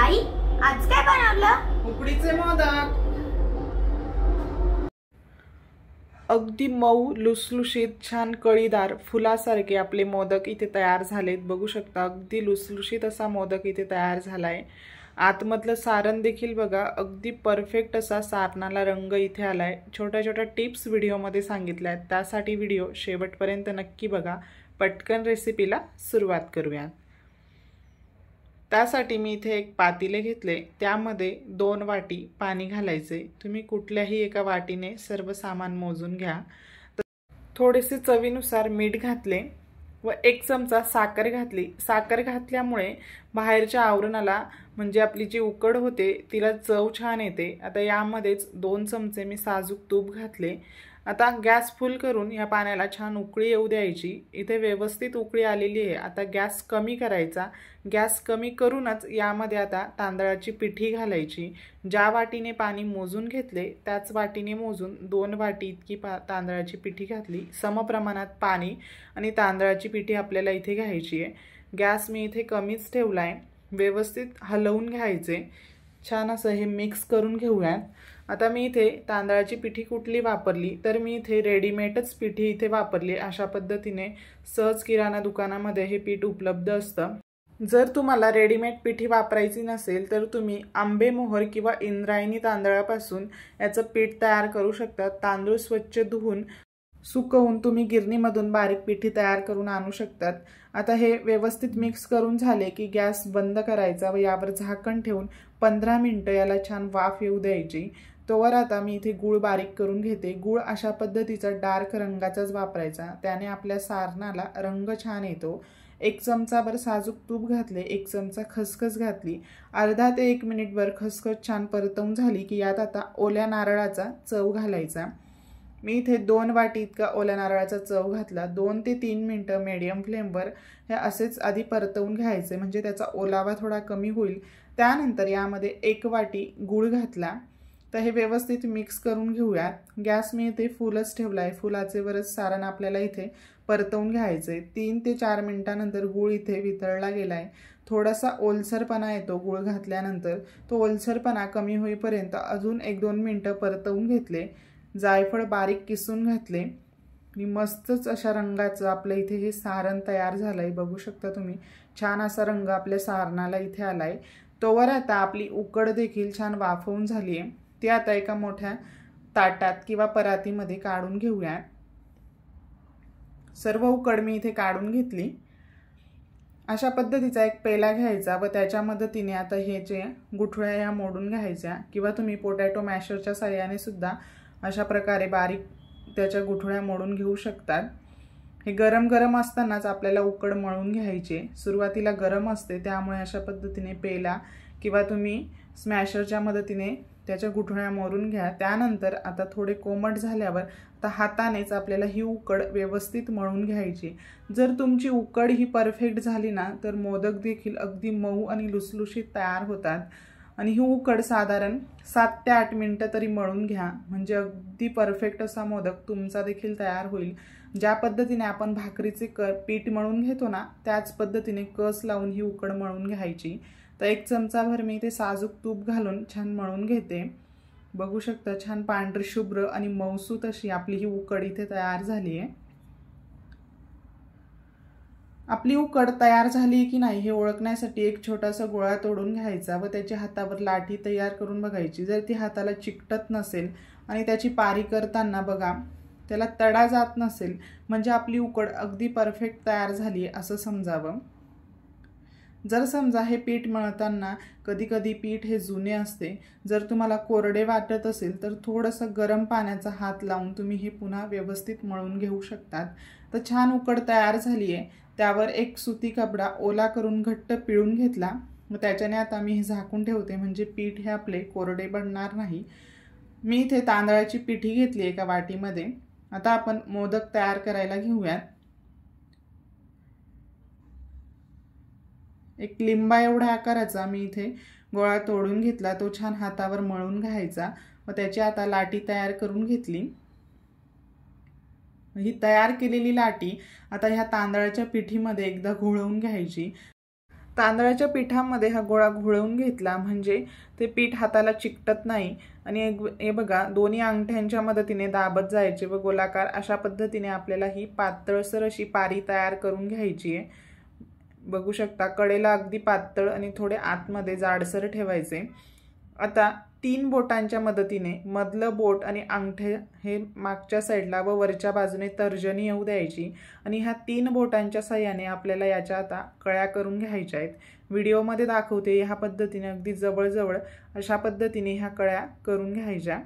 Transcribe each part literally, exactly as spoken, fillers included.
आई आज काय बनवलं? उकडीचे मोदक। अगदी मऊ लुसलुशीत छान कळीदार फुलासारखे आपले मोदक इथे तयार झालेत। बघू शकता अगदी लुसलुशीत असा मोदक इथे तयार झालाय। आतमधलं सारण देखील बघा अगदी परफेक्ट असा सारणाला रंग इथे आलाय। छोट्या छोट्या टिप्स व्हिडिओमध्ये सांगितल्या आहेत, त्यासाठी व्हिडिओ शेवटपर्यंत नक्की बघा। पटकन रेसिपीला सुरुवात करूया। त्यासाठी मी इथे एक पातेले घेतले, त्यामध्ये दोन वाटी पाणी घालायचे। तुम्ही कुठल्याही एका वाटीने सर्व सामान मोजून घ्या। थोडेसे चवीनुसार मीठ घातले व एक चमचा साखर घातली। साखर घातल्यामुळे बाहेरच्या आवरणाला म्हणजे आपली जी उकड होते तिला चव छान येते। आता यामध्येच दोन चमचे मी साजूक तूप घातले। आता गॅस फुल करून या पाण्याला छान उकळी येऊ द्यायची। इथे व्यवस्थित उकळी आलेली आहे। आता गॅस कमी करायचा। गॅस कमी करूनच यामध्ये आता तांदळाची पिठी घालायची। ज्या वाटीने पाणी मोजून घेतले त्याच वाटीने मोजून दोन वाटी इतकी तांदळाची पिठी घातली। समप्रमाणात पाणी आणि तांदळाची पिठी आपल्याला इथे घ्यायची आहे। गॅस मी इथे कमीच ठेवलाय। व्यवस्थित हलवून घ्यायचे। छान असं हे मिक्स करून घेऊयात। आता मी इथे तांदळाची पिठी कुठली वापरली तर मी इथे रेडीमेडच पिठी इथे वापरली। अशा पद्धतीने सहज किराणा दुकानामध्ये हे पीठ उपलब्ध असतं। जर तुम्हाला रेडीमेड पिठी वापरायची नसेल तर तुम्ही आंबेमोहर किंवा इंद्रायणी तांदळापासून याचं पीठ तयार करू शकता। तांदूळ स्वच्छ धुवून सुकवून तुम्ही गिरणीमधून बारीक पिठी तयार करून आणू शकतात। आता हे व्यवस्थित मिक्स करून झाले की गॅस बंद करायचा व यावर झाकण ठेवून पंधरा मिनिटं याला छान वाफ येऊ द्यायची। तोवर आता मी इथे गूळ बारीक करून घेते। गूळ अशा पद्धतीचा डार्क रंगाचाच वापरायचा, त्याने आपल्या सारणाला रंग छान येतो। एक चमचाभर साजूक तूप घातले, एक चमचा खसखस घातली। अर्धा ते एक मिनिटभर खसखस छान परतवून झाली की यात आता ओल्या नारळाचा चव घालायचा। मी इथे दोन वाटी इतका ओल्या नारळाचा चव घातला। दोन ते तीन मिनिटं मीडियम फ्लेमवर हे असेच आधी परतवून घ्यायचे, म्हणजे त्याचा ओलावा थोडा कमी होईल। त्यानंतर यामध्ये एक वाटी गूळ घातला। तर हे व्यवस्थित मिक्स करून घेऊयात। गॅस मी इथे फुलच ठेवलाय। फुलाचे वरच सारण आपल्याला इथे परतवून घ्यायचे। तीन ते चार मिनिटानंतर गूळ इथे वितळला गेलाय। थोडासा ओलसरपणा येतो गूळ घातल्यानंतर, तो ओलसरपणा कमी होईपर्यंत अजून एक दोन मिनिटं परतवून घेतले। जायफळ बारीक किसून घातले आणि मस्तच अशा रंगाचं आपलं इथे हे सारण तयार झालंय। बघू शकता तुम्ही छान असा रंग आपल्या सारणाला इथे आलाय। तोवर आता आपली उकड देखील छान वाफवून झाली आहे। ती आता एका मोठ्या ताटात किंवा परातीमध्ये काढून घेऊया। सर्व उकड मी इथे काढून घेतली। अशा पद्धतीचा एक पेला घ्यायचा व त्याच्या मदतीने आता हे जे गुठळ्या या मोडून घ्यायच्या, किंवा तुम्ही पोटॅटो मॅशरच्या साहाय्याने सुद्धा अशा प्रकारे बारीक त्याच्या गुठळ्या मोडून घेऊ शकतात। हे गरम गरम असतानाच आपल्याला उकड मळून घ्यायची। सुरुवातीला गरम असते, त्यामुळे अशा पद्धतीने पेला किंवा तुम्ही स्मॅशरच्या मदतीने त्याच्या गुठळ्या मोडून घ्या। त्यानंतर आता थोडे कोमट झाल्यावर आता हातानेच आपल्याला ही उकड व्यवस्थित मळून घ्यायची। जर तुमची उकड ही परफेक्ट झाली ना तर मोदक देखील अगदी मऊ आणि लुसलुशीत तयार होतात। आणि ही उकड साधारण सात ते आठ मिनिटं तरी मळून घ्या, म्हणजे अगदी परफेक्ट असा मोदक तुमचा देखील तयार होईल। ज्या पद्धतीने आपण भाकरीचे क पीठ मळून घेतो ना त्याच पद्धतीने कस लावून ही उकड मळून घ्यायची। तर एक चमचाभर मी इथे साजूक तूप घालून छान मळून घेते। बघू शकता छान पांढरी शुभ्र आणि मऊसूत अशी आपली ही उकड इथे तयार झाली आहे। आपली उकड तयार झाली की नाही हे ओळखण्यासाठी एक छोटासा गोळा तोडून घ्यायचा व त्याची हातावर लाठी तयार करून बघायची। जर ती हाताला चिकटत नसेल आणि त्याची पारी करताना बघा त्याला तडा जात नसेल, म्हणजे आपली उकड अगदी परफेक्ट तयार झाली असं समजावं। जर समजा हे पीठ मळताना कधी कधी पीठ हे जुने असते, जर तुम्हाला कोरडे वाटत असेल तर थोडंसं गरम पाण्याचा हात लावून तुम्ही हे पुन्हा व्यवस्थित मळून घेऊ शकतात। तर छान उकड तयार झाली आहे। त्यावर एक सुती कपडा ओला करून घट्ट पिळून घेतला व त्याच्याने आता मी हे झाकून ठेवते, म्हणजे पीठ हे आपले कोरडे पडणार नाही। मी इथे तांदळाची पिठी घेतली एका वाटीमध्ये। आता आपण मोदक तयार करायला घेऊयात। एक लिंबा एवढा आकाराचा मी इथे गोळा तोडून घेतला, तो छान हातावर मळून घ्यायचा व त्याची आता लाटी तयार करून घेतली। ही तयार केलेली लाटी आता ह्या तांदळाच्या पिठीमध्ये एकदा घोळवून घ्यायची। तांदळाच्या पिठामध्ये हा गोळा घोळवून घेतला म्हणजे ते पीठ हाताला चिकटत नाही। आणि हे बघा दोन्ही अंगठ्यांच्या मदतीने दाबत जायचे व गोलाकार अशा पद्धतीने आपल्याला ही पातळसर अशी पारी तयार करून घ्यायची आहे। बघू शकता कडेला अगदी पातळ आणि थोडे आतमध्ये जाडसर ठेवायचे। आता तीन बोटांच्या मदतीने मधलं बोट आणि अंगठे हे मागच्या साईडला व वरच्या बाजूने तर्जनी येऊ द्यायची आणि ह्या तीन बोटांच्या साहाय्याने आपल्याला याच्या आता कळ्या करून घ्यायच्या आहेत। व्हिडिओमध्ये दाखवते ह्या पद्धतीने अगदी जवळजवळ अशा पद्धतीने ह्या कळ्या करून घ्यायच्या।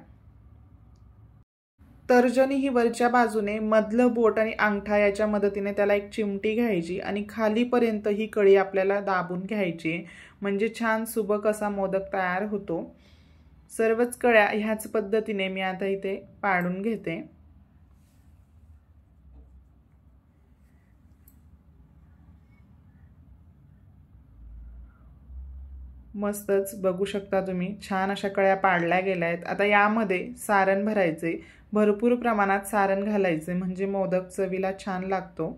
तर्जनी ही वरच्या बाजूने मधलं बोट आणि अंगठा याच्या मदतीने त्याला एक चिमटी घ्यायची आणि खालीपर्यंत ही कळी आपल्याला दाबून घ्यायची म्हणजे छान सुबक असा मोदक तयार होतो। सर्वच कळ्या ह्याच पद्धतीने मी आता इथे पाडून घेते। मस्तच बघू शकता तुम्ही छान अशा कळ्या पाडल्या गेल्या आहेत। आता यामध्ये सारण भरायचे, भरपूर प्रमाणात सारण घालायचे म्हणजे मोदक चवीला छान लागतो।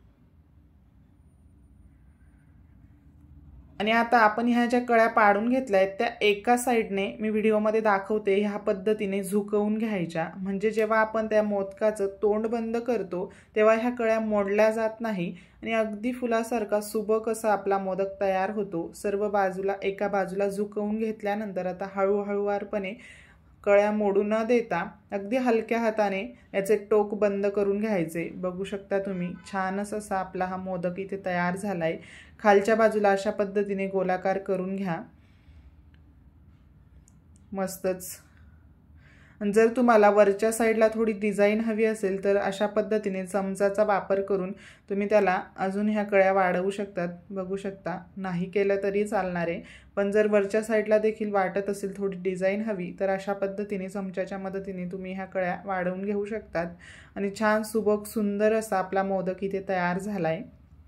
आणि आता आपण ह्या ज्या कळ्या पाडून घेतल्या आहेत त्या एका साइडने मी व्हिडिओमध्ये दाखवते ह्या पद्धतीने झुकवून घ्यायच्या म्हणजे जेव्हा आपण त्या मोदकाचं तोंड बंद करतो तेव्हा ह्या कळ्या मोडल्या जात नाही आणि अगदी फुलासारखा सुबक असा आपला मोदक तयार होतो। सर्व बाजूला एका बाजूला झुकवून घेतल्यानंतर आता हळूहळूवारपणे कळ्या मोडू न देता अगदी हलक्या हाताने याचे टोक बंद करून घ्यायचे। बघू शकता तुम्ही छानच असा आपला हा मोदक इथे तयार झालाय। खालच्या बाजूला अशा पद्धतीने गोलाकार करून घ्या। मस्तच। जर तुम्हाला वरच्या साईडला थोडी डिझाइन हवी असेल तर अशा पद्धतीने चमचाचा वापर करून तुम्ही त्याला अजून ह्या कळ्या वाढवू शकतात। बघू शकता नाही केलं तरी चालणार आहे, पण जर वरच्या साईडला देखील वाटत असेल थोडी डिझाइन हवी तर अशा पद्धतीने चमच्याच्या मदतीने तुम्ही ह्या कळ्या वाढवून घेऊ शकतात आणि छान सुबक सुंदर असा आपला मोदक इथे तयार झालाय।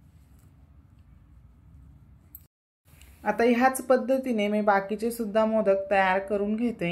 आता ह्याच पद्धतीने मी बाकीचे सुद्धा मोदक तयार करून घेते।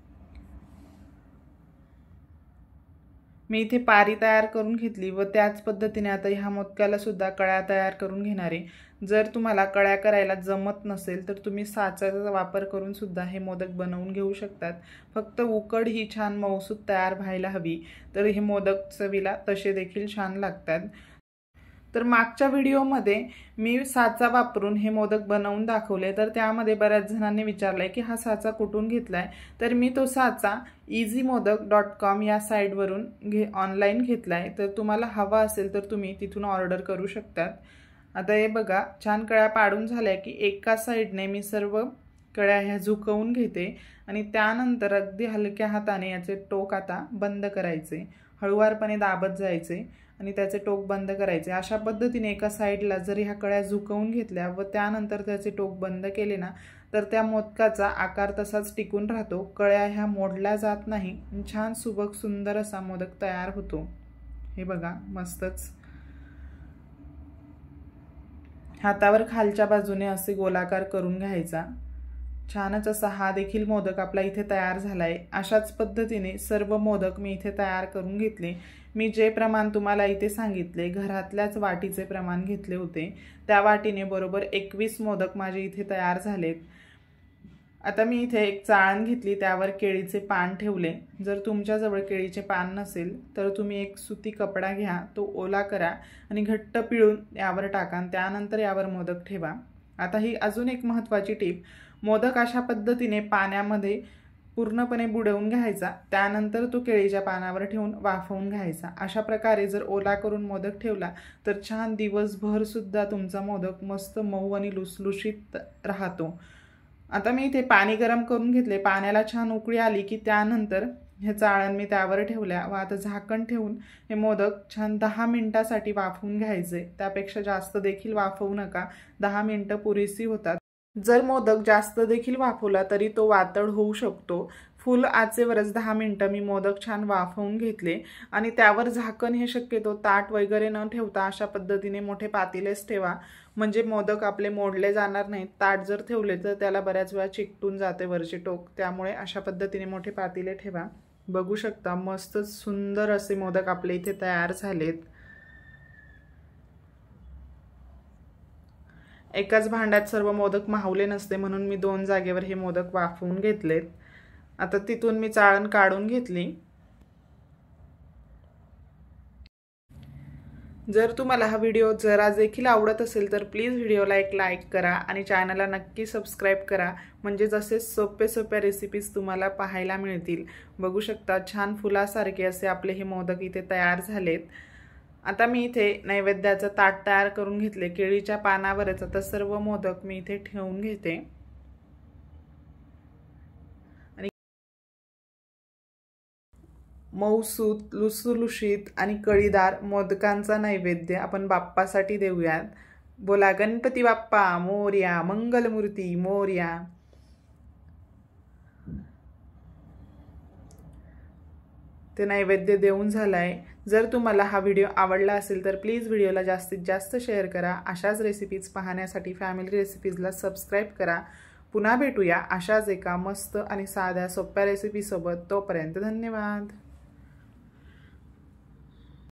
मी इथे पारी तयार करून घेतली व त्याच पद्धतीने आता ह्या मोदकाला सुद्धा कळ्या तयार करून घेणार आहे। जर तुम्हाला कळ्या करायला जमत नसेल तर तुम्ही साचाचा वापर करून सुद्धा हे मोदक बनवून घेऊ शकतात। फक्त उकड ही छान मऊसूत तयार व्हायला हवी तर हे मोदक चवीला तसे देखील छान लागतात। तर मागच्या व्हिडिओमध्ये मी साचा वापरून हे मोदक बनवून दाखवले तर त्यामध्ये बऱ्याच जणांनी विचारलंय की हा साचा कुठून घेतलाय, तर मी तो साचा इझी मोदक डॉट कॉम या साईटवरून घे ऑनलाईन घेतलाय। तर तुम्हाला हवा असेल तर तुम्ही तिथून ऑर्डर करू शकतात। आता हे बघा छान कळ्या पाडून झाल्या की एका साईडने मी सर्व कळ्या ह्या झुकवून घेते आणि त्यानंतर अगदी हलक्या हाताने याचे टोक आता बंद करायचे, हळूवारपणे दाबत जायचे आणि त्याचे टोक बंद करायचे। अशा पद्धतीने एका साईडला जर ह्या कळ्या झुकवून घेतल्या व त्यानंतर त्याचे टोक बंद केले ना तर त्या मोदकाचा आकार तसाच टिकून राहतो, कळ्या ह्या मोडल्या जात नाही, छान सुबक सुंदर असा मोदक तयार होतो। हे बघा मस्तच। हातावर खालच्या बाजूने असे गोलाकार करून घ्यायचा। छानच असा हा देखील मोदक आपला इथे तयार झालाय। अशाच पद्धतीने सर्व मोदक मी इथे तयार करून घेतले। मी जे प्रमाण तुम्हाला इथे सांगितले घरातल्याच वाटीचे प्रमाण घेतले होते त्या वाटीने बरोबर एकवीस मोदक माझे इथे तयार झालेत। आता मी इथे एक चाळण घेतली, त्यावर केळीचे पान ठेवले। जर तुमच्याजवळ केळीचे पान नसेल तर तुम्ही एक सुती कपडा घ्या, तो ओला करा आणि घट्ट पिळून यावर टाका आणि त्यानंतर यावर मोदक ठेवा। आता ही अजून एक महत्त्वाची टीप, मोदक अशा पद्धतीने पाण्यामध्ये पूर्णपणे बुडवून घ्यायचा, त्यानंतर तो केळीच्या पानावर ठेवून वाफवून घ्यायचा। अशा प्रकारे जर ओला करून मोदक ठेवला तर छान दिवसभर सुद्धा तुमचा मोदक मस्त मऊ आणि लुसलुशीत राहतो। आता मी इथे पाणी गरम करून घेतले, पाण्याला छान उकळी आली की त्यानंतर हे चाळण मी त्यावर ठेवल्या व आता झाकण ठेवून हे मोदक छान दहा मिनिटासाठी वाफवून घ्यायचे। त्यापेक्षा जास्त देखील वाफवू नका, दहा मिनिटं पुरेसी होतात। जर मोदक जास्त देखील वाफवला तरी तो वातड होऊ शकतो। फुल आचेवरच दहा मिनिटं मी मोदक छान वाफवून घेतले आणि त्यावर झाकण हे शक्यतो ताट वगैरे न ठेवता अशा पद्धतीने मोठे पातेलेच ठेवा, म्हणजे मोदक आपले मोडले जाणार नाहीत। ताट जर ठेवले तर त्याला बऱ्याच वेळा चिकटून जाते वरचे टोक, त्यामुळे अशा पद्धतीने मोठे पातेले ठेवा। बघू शकता मस्त सुंदर असे मोदक आपले इथे तयार झालेत। एकाच भांड्यात सर्व मोदक मावले नसते म्हणून मी दोन जागेवर हे मोदक वाफवून घेतलेत. आता तिथून मी चाळण काढून घेतली. जर तुम्हाला हा व्हिडिओ जरा देखील आवडत असेल तर प्लीज व्हिडिओला एक लाईक करा आणि चॅनलला नक्की सबस्क्राईब करा, म्हणजे जसे सोपे सोप्या रेसिपीज तुम्हाला पाहायला मिळतील. बघू शकता छान फुलासारखे असे आपले हे मोदक इथे तयार झालेत. आता मी इथे नैवेद्याचं ताट तयार करून घेतले. केळीच्या पानावरच आता सर्व मोदक मी इथे ठेवून घेते. आणि मऊसूत, लुसलुशीत आणि कळीदार मोदकांचा नैवेद्य आपण बाप्पासाठी देऊयात. बोला गणपती बाप्पा मोरया, मंगलमूर्ती मोरया. ते नैवेद्य देऊन झालाय. जर तुम्हाला हा व्हिडिओ आवडला असेल तर प्लीज व्हिडिओला जास्तीत जास्त शेअर करा. अशाच रेसिपीज पाहण्यासाठी फॅमिली रेसिपीजला सबस्क्राईब करा. पुन्हा भेटूया अशाच एका मस्त आणि साध्या सोप्या रेसिपीसोबत. तोपर्यंत धन्यवाद.